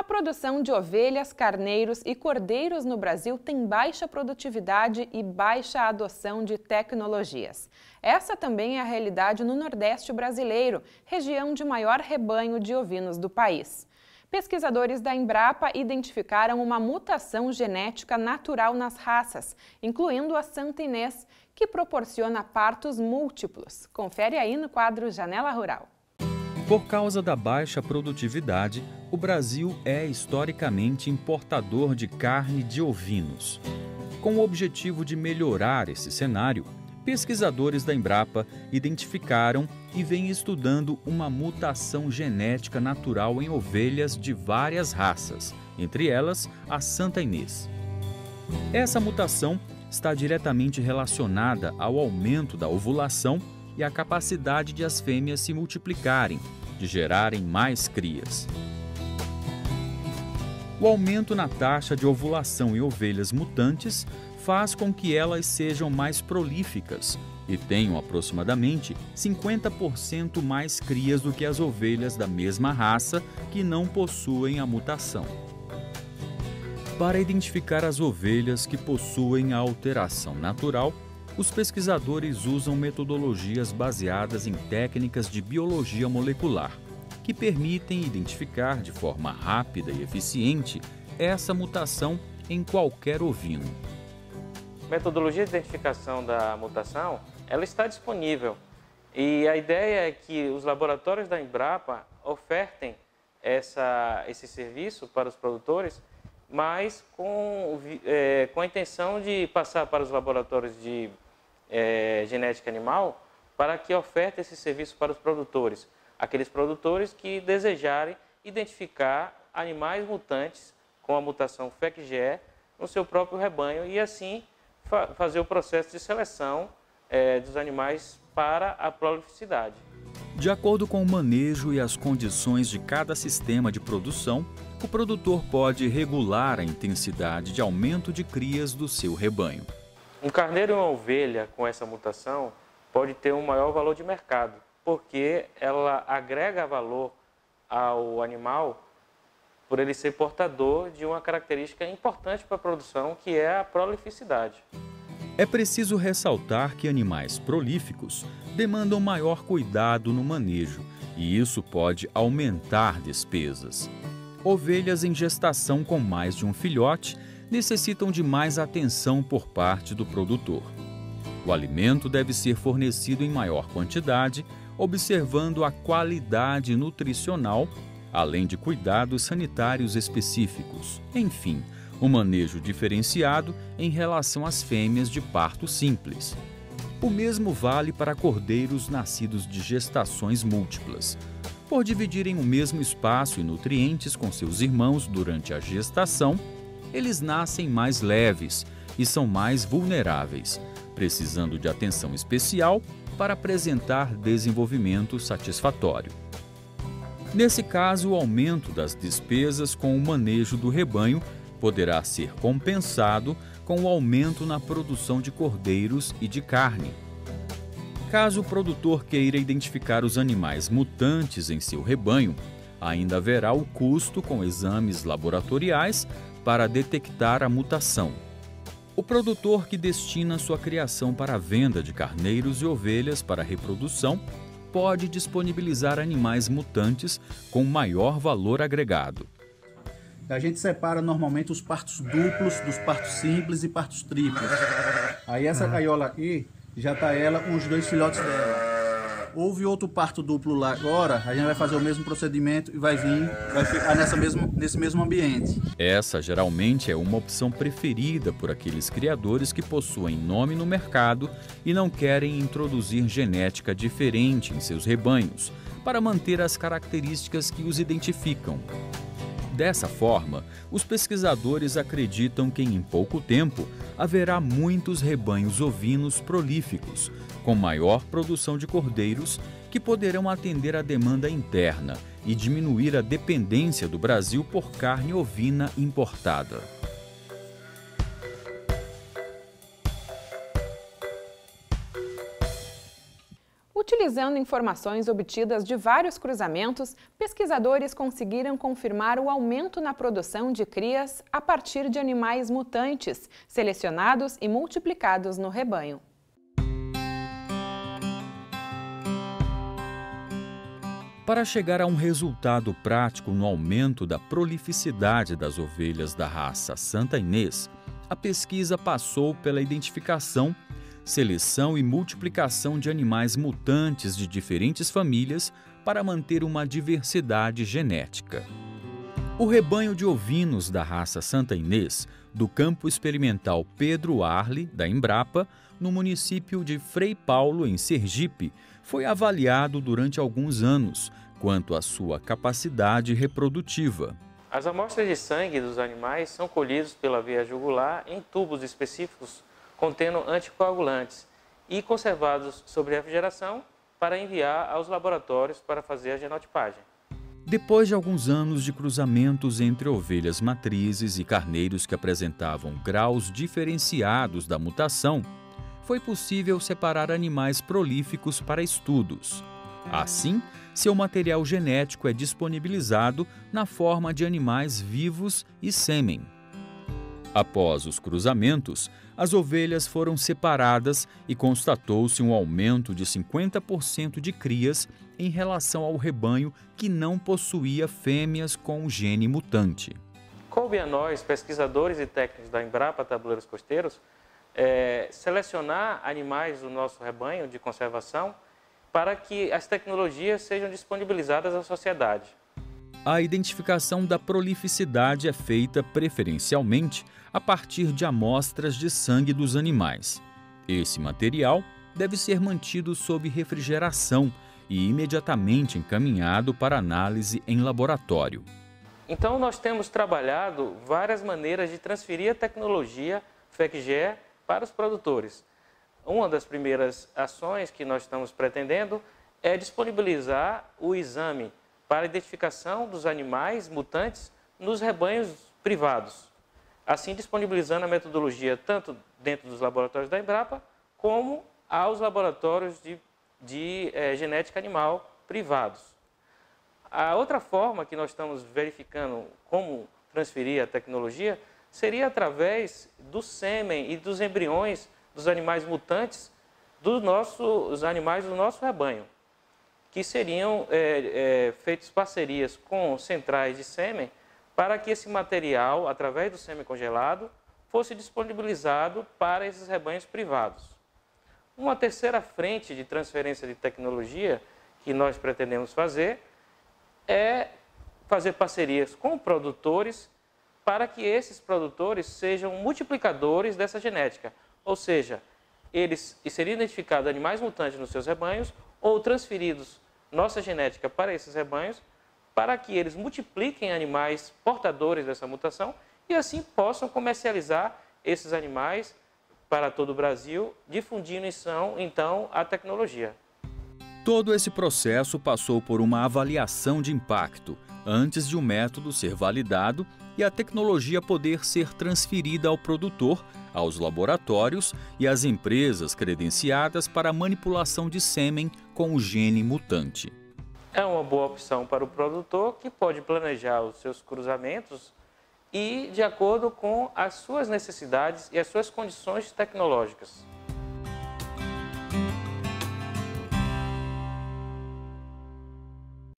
A produção de ovelhas, carneiros e cordeiros no Brasil tem baixa produtividade e baixa adoção de tecnologias. Essa também é a realidade no Nordeste brasileiro, região de maior rebanho de ovinos do país. Pesquisadores da Embrapa identificaram uma mutação genética natural nas raças, incluindo a Santa Inês, que proporciona partos múltiplos. Confere aí no quadro Janela Rural. Por causa da baixa produtividade, o Brasil é historicamente importador de carne de ovinos. Com o objetivo de melhorar esse cenário, pesquisadores da Embrapa identificaram e vêm estudando uma mutação genética natural em ovelhas de várias raças, entre elas a Santa Inês. Essa mutação está diretamente relacionada ao aumento da ovulação e à capacidade de as fêmeas se multiplicarem, de gerarem mais crias. O aumento na taxa de ovulação em ovelhas mutantes faz com que elas sejam mais prolíficas e tenham aproximadamente 50% mais crias do que as ovelhas da mesma raça que não possuem a mutação. Para identificar as ovelhas que possuem a alteração natural, os pesquisadores usam metodologias baseadas em técnicas de biologia molecular, que permitem identificar de forma rápida e eficiente essa mutação em qualquer ovino. A metodologia de identificação da mutação, ela está disponível e a ideia é que os laboratórios da Embrapa ofertem esse serviço para os produtores, mas com a intenção de passar para os laboratórios de genética animal para que ofertem esse serviço para os produtores, aqueles produtores que desejarem identificar animais mutantes com a mutação FEC-GE no seu próprio rebanho e assim fazer o processo de seleção dos animais para a prolificidade. De acordo com o manejo e as condições de cada sistema de produção, o produtor pode regular a intensidade de aumento de crias do seu rebanho. Um carneiro e uma ovelha com essa mutação pode ter um maior valor de mercado, porque ela agrega valor ao animal por ele ser portador de uma característica importante para a produção, que é a prolificidade. É preciso ressaltar que animais prolíficos demandam maior cuidado no manejo, e isso pode aumentar despesas. Ovelhas em gestação com mais de um filhote necessitam de mais atenção por parte do produtor. O alimento deve ser fornecido em maior quantidade, observando a qualidade nutricional, além de cuidados sanitários específicos. Enfim, um manejo diferenciado em relação às fêmeas de parto simples. O mesmo vale para cordeiros nascidos de gestações múltiplas. Por dividirem o mesmo espaço e nutrientes com seus irmãos durante a gestação, eles nascem mais leves e são mais vulneráveis, precisando de atenção especial para apresentar desenvolvimento satisfatório. Nesse caso, o aumento das despesas com o manejo do rebanho poderá ser compensado com o aumento na produção de cordeiros e de carne. Caso o produtor queira identificar os animais mutantes em seu rebanho, ainda haverá o custo com exames laboratoriais para detectar a mutação. O produtor que destina sua criação para a venda de carneiros e ovelhas para reprodução pode disponibilizar animais mutantes com maior valor agregado. A gente separa normalmente os partos duplos dos partos simples e partos triplos. Aí essa gaiola aqui já está ela com os 2 filhotes dela. Houve outro parto duplo lá agora, a gente vai fazer o mesmo procedimento e vai ficar nesse mesmo ambiente. Essa geralmente é uma opção preferida por aqueles criadores que possuem nome no mercado e não querem introduzir genética diferente em seus rebanhos, para manter as características que os identificam. Dessa forma, os pesquisadores acreditam que em pouco tempo haverá muitos rebanhos ovinos prolíficos, com maior produção de cordeiros, que poderão atender à demanda interna e diminuir a dependência do Brasil por carne ovina importada. O Utilizando informações obtidas de vários cruzamentos, pesquisadores conseguiram confirmar o aumento na produção de crias a partir de animais mutantes, selecionados e multiplicados no rebanho. Para chegar a um resultado prático no aumento da prolificidade das ovelhas da raça Santa Inês, a pesquisa passou pela identificação, seleção e multiplicação de animais mutantes de diferentes famílias para manter uma diversidade genética. O rebanho de ovinos da raça Santa Inês, do campo experimental Pedro Arle, da Embrapa, no município de Frei Paulo, em Sergipe, foi avaliado durante alguns anos quanto à sua capacidade reprodutiva. As amostras de sangue dos animais são colhidas pela via jugular em tubos específicos contendo anticoagulantes e conservados sob refrigeração para enviar aos laboratórios para fazer a genotipagem. Depois de alguns anos de cruzamentos entre ovelhas matrizes e carneiros que apresentavam graus diferenciados da mutação, foi possível separar animais prolíficos para estudos. Assim, seu material genético é disponibilizado na forma de animais vivos e sêmen. Após os cruzamentos, as ovelhas foram separadas e constatou-se um aumento de 50% de crias em relação ao rebanho que não possuía fêmeas com o gene mutante. Coube a nós, pesquisadores e técnicos da Embrapa Tabuleiros Costeiros, selecionar animais do nosso rebanho de conservação para que as tecnologias sejam disponibilizadas à sociedade. A identificação da prolificidade é feita preferencialmente a partir de amostras de sangue dos animais. Esse material deve ser mantido sob refrigeração e imediatamente encaminhado para análise em laboratório. Então, nós temos trabalhado várias maneiras de transferir a tecnologia FECGE para os produtores. Uma das primeiras ações que nós estamos pretendendo é disponibilizar o exame para a identificação dos animais mutantes nos rebanhos privados. Assim, disponibilizando a metodologia tanto dentro dos laboratórios da Embrapa, como aos laboratórios de genética animal privados. A outra forma que nós estamos verificando como transferir a tecnologia seria através do sêmen e dos embriões dos animais mutantes dos animais do nosso rebanho, que seriam feitas parcerias com centrais de sêmen para que esse material, através do sêmen congelado, fosse disponibilizado para esses rebanhos privados. Uma terceira frente de transferência de tecnologia que nós pretendemos fazer é fazer parcerias com produtores para que esses produtores sejam multiplicadores dessa genética, ou seja, eles seriam identificados animais mutantes nos seus rebanhos ou transferidos nossa genética para esses rebanhos para que eles multipliquem animais portadores dessa mutação e assim possam comercializar esses animais para todo o Brasil, difundindo então a tecnologia. Todo esse processo passou por uma avaliação de impacto, antes de o método ser validado e a tecnologia poder ser transferida ao produtor, aos laboratórios e às empresas credenciadas para a manipulação de sêmen com o gene mutante. É uma boa opção para o produtor que pode planejar os seus cruzamentos e de acordo com as suas necessidades e as suas condições tecnológicas.